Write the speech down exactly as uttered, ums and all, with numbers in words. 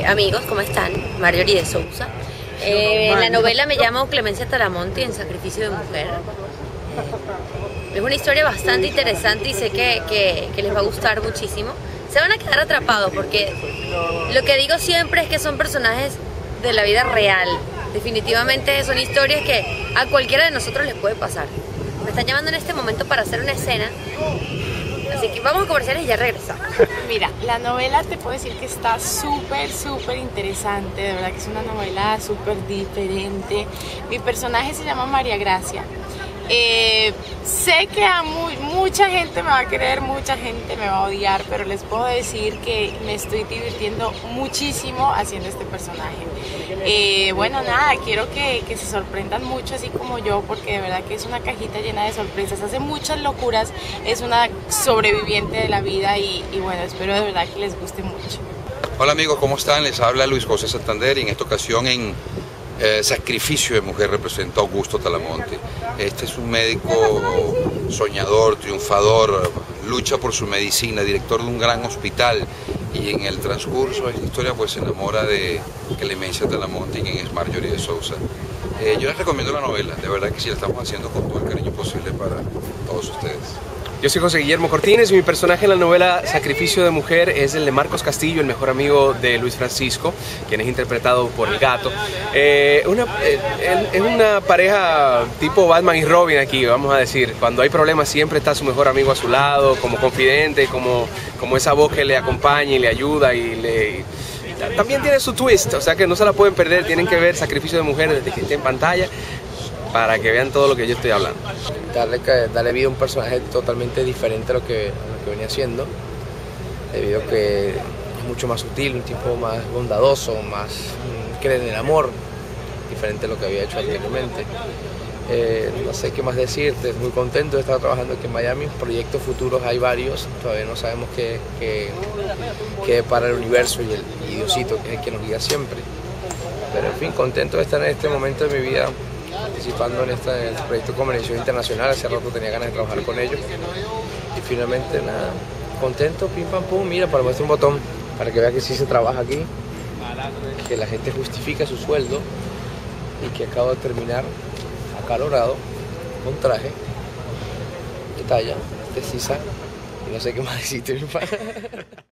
Eh, amigos, ¿cómo están? Marjorie de Sousa. Eh, en la novela me llamo Clemencia Talamonte en Sacrificio de Mujer. Eh, es una historia bastante interesante y sé que, que, que les va a gustar muchísimo. Se van a quedar atrapados porque lo que digo siempre es que son personajes de la vida real. Definitivamente son historias que a cualquiera de nosotros les puede pasar. Me están llamando en este momento para hacer una escena. Así que vamos a comerciales y ya regresamos. Mira, la novela te puedo decir que está súper, súper interesante. De verdad que es una novela súper diferente. Mi personaje se llama María Gracia. Eh, sé que a muy, mucha gente me va a querer, mucha gente me va a odiar, pero les puedo decir que me estoy divirtiendo muchísimo haciendo este personaje. Eh, bueno, nada, quiero que, que se sorprendan mucho así como yo, porque de verdad que es una cajita llena de sorpresas, hace muchas locuras, es una sobreviviente de la vida y, y bueno, espero de verdad que les guste mucho. Hola amigos, ¿cómo están? Les habla Luis José Santander y en esta ocasión en Eh, Sacrificio de Mujer representa a Augusto Talamonte. Este es un médico soñador, triunfador, lucha por su medicina, director de un gran hospital y en el transcurso de esta historia pues se enamora de Clemencia Talamonte, quien es Marjorie de Sousa. Eh, yo les recomiendo la novela, de verdad que sí la estamos haciendo con todo el cariño posible para todos ustedes. Yo soy José Guillermo Cortines y mi personaje en la novela Sacrificio de Mujer es el de Marcos Castillo, el mejor amigo de Luis Francisco, quien es interpretado por El Gato. Eh, una, eh, es una pareja tipo Batman y Robin aquí, vamos a decir. Cuando hay problemas siempre está su mejor amigo a su lado, como confidente, como, como esa voz que le acompaña y le ayuda y le... Y también tiene su twist, o sea que no se la pueden perder, tienen que ver Sacrificio de Mujer desde que esté en pantalla, para que vean todo lo que yo estoy hablando. Darle, darle vida a un personaje totalmente diferente a lo que, a lo que venía haciendo, debido a que es mucho más sutil, un tipo más bondadoso, más mm, cree en el amor, diferente a lo que había hecho anteriormente. Eh, no sé qué más decirte, muy contento de estar trabajando aquí en Miami, proyectos futuros hay varios, todavía no sabemos qué, qué, qué para el universo y el y Diosito, que es el que nos guía siempre. Pero en fin, contento de estar en este momento de mi vida participando en este, en este proyecto como Conexión Internacional. Hace rato tenía ganas de trabajar con ellos y finalmente nada, contento, pim pam pum. Mira, para muestra un botón para que vea que sí se trabaja aquí, que la gente justifica su sueldo y que acabo de terminar acalorado, con traje de talla, de sisa y no sé qué más decirte, mi pana.